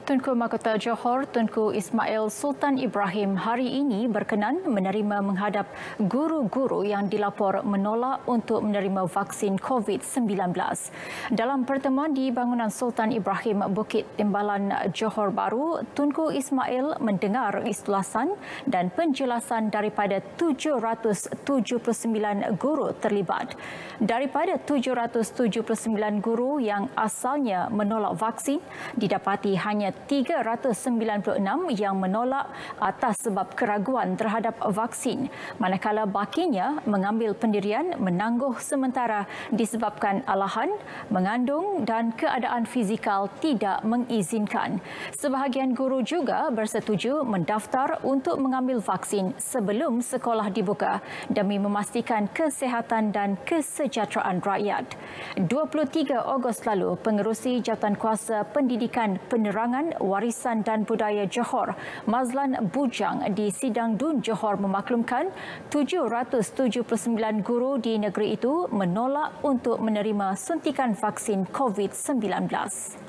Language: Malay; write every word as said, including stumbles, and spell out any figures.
Tunku Mahkota Johor Tunku Ismail Sultan Ibrahim hari ini berkenan menerima menghadap guru-guru yang dilapor menolak untuk menerima vaksin COVID sembilan belas. Dalam pertemuan di bangunan Sultan Ibrahim Bukit Timbalan Johor Bahru, Tunku Ismail mendengar istilasan dan penjelasan daripada tujuh ratus tujuh puluh sembilan guru terlibat. Daripada tujuh ratus tujuh puluh sembilan guru yang asalnya menolak vaksin, didapati hanya tiga ratus sembilan puluh enam yang menolak atas sebab keraguan terhadap vaksin, manakala bakinya mengambil pendirian menangguh sementara disebabkan alahan, mengandung dan keadaan fizikal tidak mengizinkan. Sebahagian guru juga bersetuju mendaftar untuk mengambil vaksin sebelum sekolah dibuka demi memastikan kesihatan dan kesejahteraan rakyat. dua puluh tiga Ogos lalu, Pengerusi Jawatankuasa Pendidikan Penerangan, Warisan dan Budaya Johor, Mazlan Bujang di Sidang Dun Johor memaklumkan tujuh ratus tujuh puluh sembilan guru di negeri itu menolak untuk menerima suntikan vaksin COVID sembilan belas.